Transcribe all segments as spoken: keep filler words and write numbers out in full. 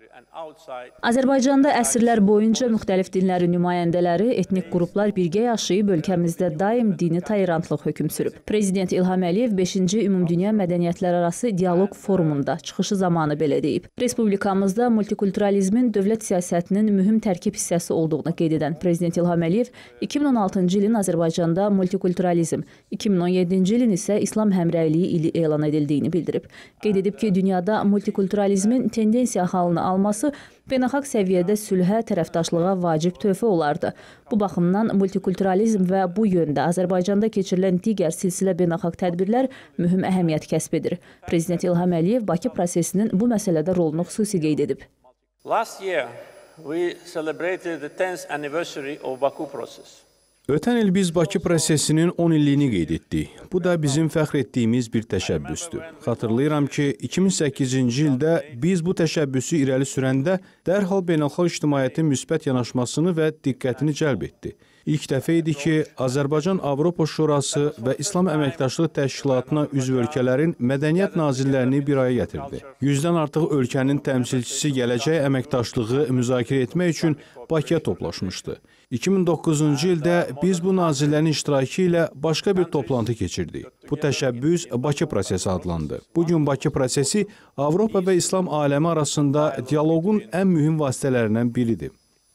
Azərbaycanda əsrlər boyunca müxtəlif dinlərin nümayəndələri, etnik qruplar birgə yaşayıb ölkəmizdə daim dini tolerantlıq hökm sürüb. Prezident İlham Əliyev beşinci Ümumdünya Mədəniyyətlərarası Dialoq Forumunda çıxışı zamanı belə deyib. Respublikamızda multikulturalizmin dövlət siyasətinin mühüm tərkib hissəsi olduğunu qeyd edən Prezident İlham Əliyev iki min on altıncı ilin Azərbaycanda multikulturalizm, iki min on yeddinci ilin isə İslam həmrəyliyi ili elan edildiyini bildirib. Qeyd edib ki, dünyada multikulturalizmin tendensiya halını alması beynəlxalq səviyyədə sülhə, tərəfdaşlığa vacib töhfə olardı. Bu baxımdan multikulturalizm və bu yöndə Azərbaycanda keçirilən digər silsilə beynəlxalq tədbirlər mühüm əhəmiyyət kəsb edir. Prezident İlham Əliyev Bakı prosesinin bu məsələdə rolunu xüsusi qeyd edib. Last year we celebrated the tenth anniversary of Baku process. Ötən il biz Bakı prosesinin on illiyini qeyd etdik. Bu da bizim fəxr etdiyimiz bir təşəbbüsdür. Xatırlayıram ki, iki min səkkizinci ildə biz bu təşəbbüsü irəli sürəndə dərhal beynəlxalq ictimaiyyətin müsbət yanaşmasını və diqqətini cəlb etdi. İlk dəfə idi ki, Azərbaycan Avropa Şurası və İslam Əməkdaşlıq Təşkilatına üzv ölkələrin mədəniyyət nazirlərini bir araya gətirdi. Yüzdən artıq ölkənin təmsilçisi gələcək əməkdaşlığı müzakirə etmək üçün Bakıya toplaşmışdı. iki min doqquzuncu ildə biz bu nazirlərin iştirakı ilə başqa bir toplantı keçirdik. Bu təşəbbüs Bakı prosesi adlandı. Bugün Bakı prosesi Avropa və İslam aləmi arasında dialoqun ən mühüm vasitələrindən biridir.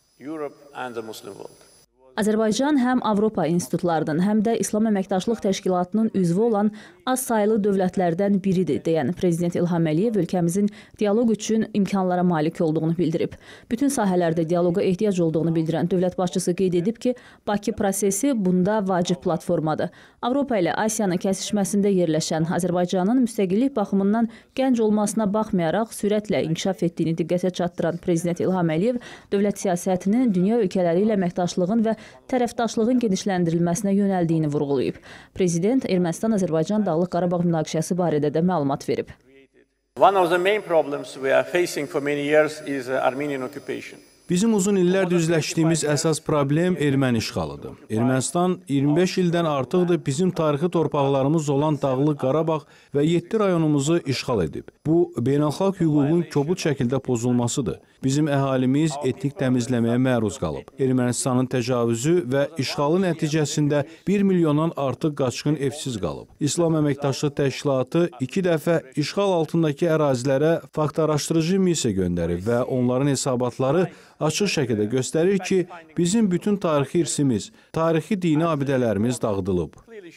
Azərbaycan həm Avropa institutlarının, həm də İslam Əməkdaşlıq Təşkilatının üzvü olan az sayılı dövlətlərdən biridir, deyən Prezident İlham Əliyev ölkəmizin dialoq üçün imkanlara malik olduğunu bildirib. Bütün sahələrdə dialoqa ehtiyac olduğunu bildirən dövlət başçısı qeyd edib ki, Bakı prosesi bunda vacib platformadır. Avropa ilə Asiyanın kəsişməsində yerləşən Azərbaycanın müstəqillik baxımından gənc olmasına baxmayaraq sürətlə inkişaf etdiyini diqqətə çatdıran Prezident İlham Əliyev dövlət siyasətinin dünya ölkələri ilə əməkdaşlığın və tərəfdaşlığın genişləndirilməsinə yönəldiyini vurğulayıb. Prezident Ermənistan-Azərbaycan Dağlıq Qarabağ münaqişəsi barədə də məlumat verib. One of the main problems we are facing for many years is Armenian occupation. Bizim uzun illərdir üzləşdiyimiz əsas problem erməni işğalıdır. Ermənistan iyirmi beş ildən artıqdır bizim tarixi torpaqlarımız olan Dağlıq Qarabağ və yeddi rayonumuzu işğal edib. Bu, beynəlxalq hüququn kobud şəkildə pozulmasıdır. Bizim əhalimiz etnik təmizləməyə məruz qalıb. Ermənistanın təcavüzü və işğalı nəticəsində bir milyondan artıq qaçqın evsiz qalıb. İslam Əməkdaşlıq Təşkilatı iki dəfə işğal altındakı ərazilərə fakt araşdırıcı missiya göndərib və onların hesabatları açıq şəkildə göstərir ki, bizim bütün tarixi irsimiz, tarixi dini abidələrimiz dağıdılıb.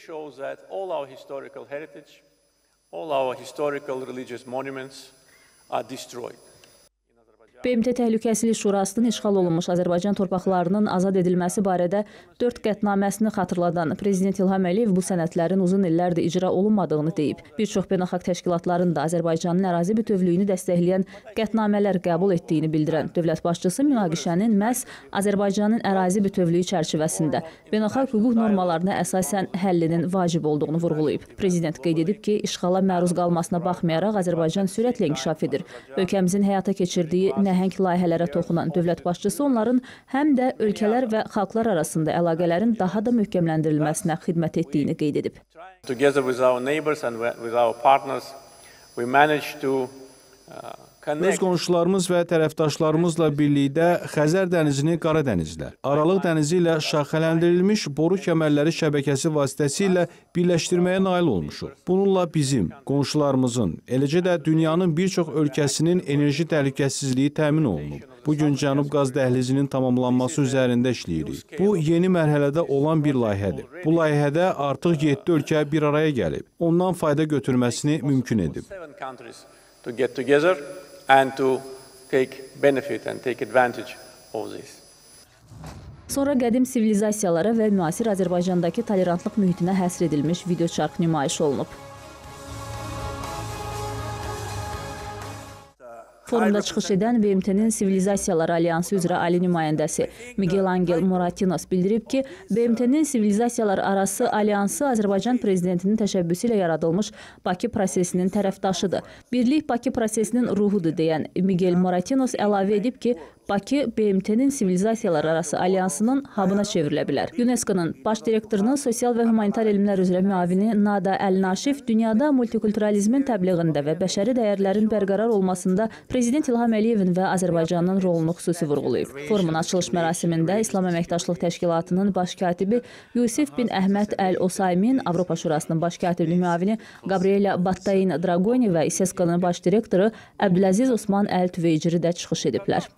B M T Təhlükəsizlik Şurasının işğal olunmuş Azərbaycan torpaqlarının azad edilməsi barədə dörd qətnaməsini xatırladan Prezident İlham Əliyev bu sənədlərin uzun illərdir icra olunmadığını deyib. Bir çox beynəlxalq təşkilatların da Azərbaycanın ərazi bütövlüyünü dəstəkləyən qətnamələr qəbul etdiyini bildirən dövlət başçısı münaqişənin məhz Azərbaycanın ərazi bütövlüyü çərçivəsində beynəlxalq hüquq normalarına əsasən həllinin vacib olduğunu vurğulayıb. Prezident qeyd edib ki, işğala məruz qalmasına baxmayaraq Azərbaycan sürətlə inkişaf edir. Ölkəmizin həyata keçirdiyi nəhəng layihələrə toxunan dövlət başçısı onların həm də ölkələr və xalqlar arasında əlaqələrin daha da möhkəmləndirilməsinə xidmət etdiyini qeyd edib. Together with our neighbors and with our partners, we managed to Öz qonşularımız və tərəfdaşlarımızla birlikdə Xəzər dənizini Qara dənizlə, Aralıq dənizi ilə şaxələndirilmiş boru kəmərləri şəbəkəsi vasitəsilə birləşdirməyə nail olmuşuq. Bununla bizim, qonşularımızın, eləcə də dünyanın bir çox ölkəsinin enerji təhlükəsizliyi təmin olunub. Bugün Cənub qaz dəhlizinin tamamlanması üzərində işləyirik. Bu, yeni mərhələdə olan bir layihədir. Bu layihədə artıq yeddi ölkə bir araya gəlib. Ondan fayda götürməsini mümkün edib. To get together and to take benefit and take advantage of this. Sonra qədim sivilizasiyalara və müasir Azərbaycandakı tolerantlıq mühitinə həsr edilmiş videoçarx nümayiş olunub. Forumda çıxış edən B M T-nin Sivilizasiyalar Alyansı üzrə ali nümayəndəsi Miguel Angel Moratinos bildirib ki, B M T-nin Sivilizasiyalar arası alyansı Azərbaycan prezidentinin təşəbbüsü ilə yaradılmış Bakı prosesinin tərəfdaşıdır. Birlik Bakı prosesinin ruhudur deyən Miguel Moratinos əlavə edib ki, Bakı B M T-nin Sivilizasiyalar arası alyansının hubuna çevrilə bilər. UNESCO-nun baş direktorunun sosial və humanitar elmlər üzrə müavini Nada Əl-Naşif dünyada multikulturalizmin təbliğində və bəşəri dəyərlərin bərqərar olmasında Prezident İlham Əliyevin və Azərbaycanın rolunu xüsusi vurğulayıb. Forumun açılış mərasimində İslam Əməkdaşlıq Təşkilatının baş katibi Yusif bin Əhməd Əl-Osaymin, Avropa Şurasının baş katibinin müavini Gabriela Battayin Dragoni və İSESKA-nın baş direktoru Əbdüləziz Osman Əl-Tüveyciri də çıxış ediblər.